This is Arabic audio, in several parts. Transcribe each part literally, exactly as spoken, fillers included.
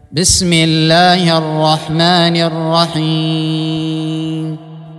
بسم الله الرحمن الرحيم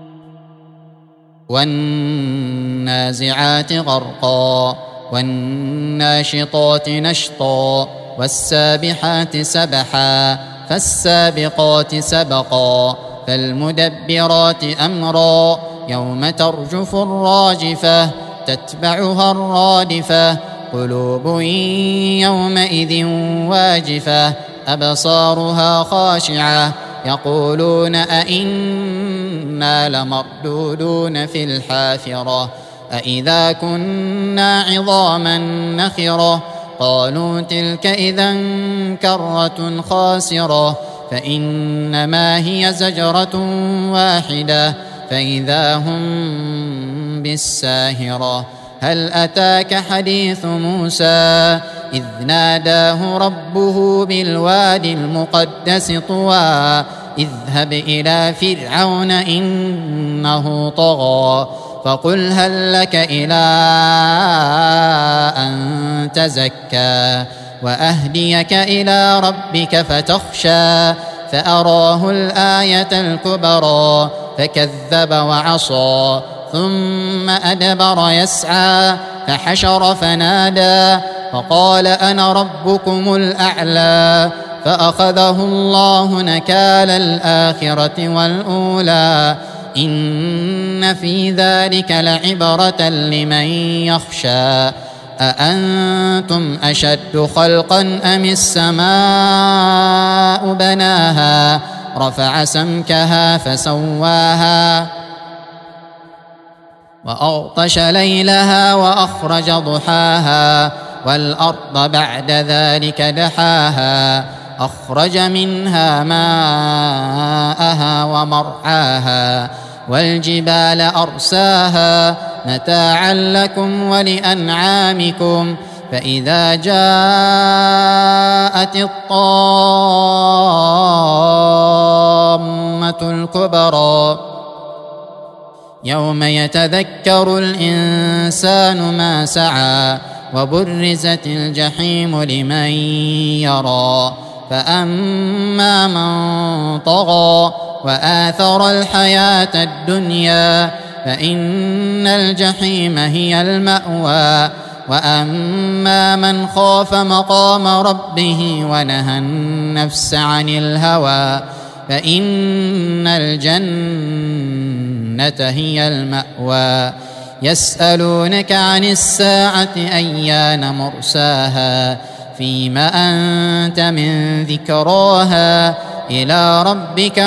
والنازعات غرقا والناشطات نشطا والسابحات سبحا فالسابقات سبقا فالمدبرات أمرا يوم ترجف الراجفة تتبعها الرادفة قلوب يومئذ واجفة أبصارها خاشعة يقولون أئنا لمردودون في الحافرة أئذا كنا عظاما نخرة قالوا تلك إذا كرة خاسرة فإنما هي زجرة واحدة فإذا هم بالساهرة هل أتاك حديث موسى إذ ناداه ربه بالوادي المقدس طوى اذهب إلى فرعون إنه طغى فقل هل لك إلى أن تزكى وأهديك إلى ربك فتخشى فأراه الآية الكبرى فكذب وعصى ثم أدبر يسعى فحشر فنادى فقال أنا ربكم الأعلى فأخذه الله نكال الآخرة والأولى إن في ذلك لعبرة لمن يخشى أأنتم أشد خلقا أم السماء بناها رفع سمكها فسواها وأغطش ليلها وأخرج ضحاها والأرض بعد ذلك دحاها أخرج منها ماءها ومرعاها والجبال أرساها متاعا لكم ولأنعامكم فإذا جاءت الطامة الكبرى يوم يتذكر الإنسان ما سعى وبرزت الجحيم لمن يرى فأما من طغى وآثر الحياة الدنيا فإن الجحيم هي المأوى وأما من خاف مقام ربه ونهى النفس عن الهوى فإن الجنة هي المأوى يسألونك عن الساعة أيان مرساها فيم أنت من ذكراها إلى ربك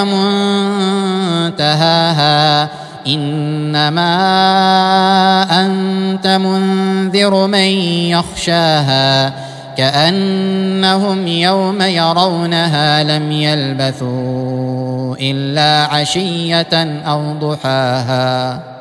منتهاها إنما أنت منذر من يخشاها كأنهم يوم يرونها لم يلبثوا إلا عشية أو ضحاها.